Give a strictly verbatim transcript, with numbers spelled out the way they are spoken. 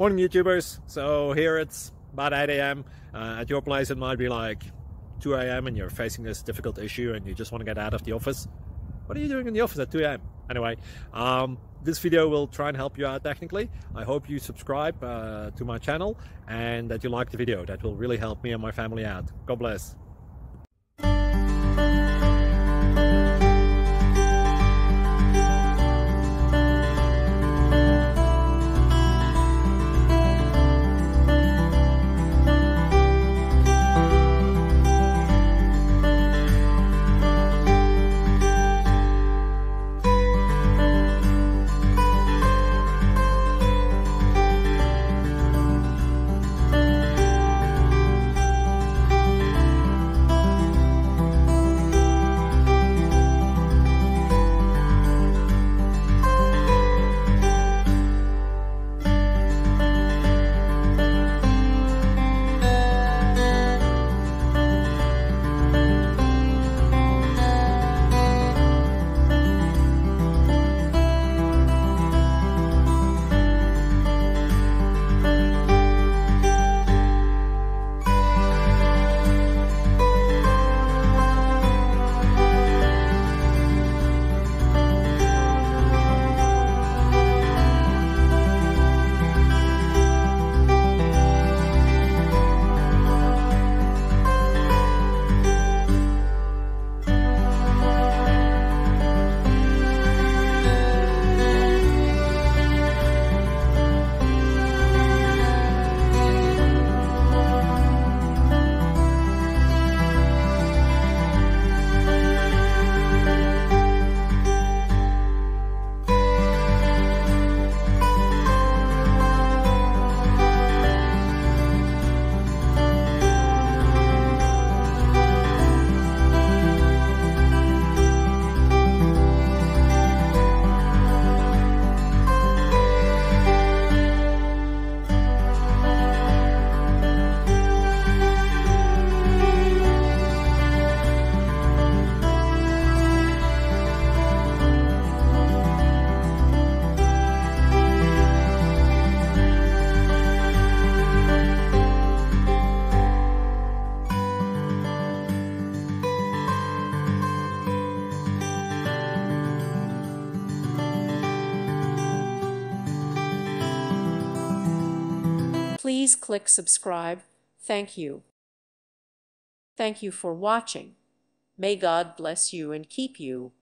Morning YouTubers. So here it's about eight A M Uh, at your place it might be like two A M and you're facing this difficult issue and you just want to get out of the office. What are you doing in the office at two A M? Anyway, um, this video will try and help you out technically. I hope you subscribe uh, to my channel and that you like the video. That will really help me and my family out. God bless. Please click subscribe. Thank you. Thank you for watching. May God bless you and keep you.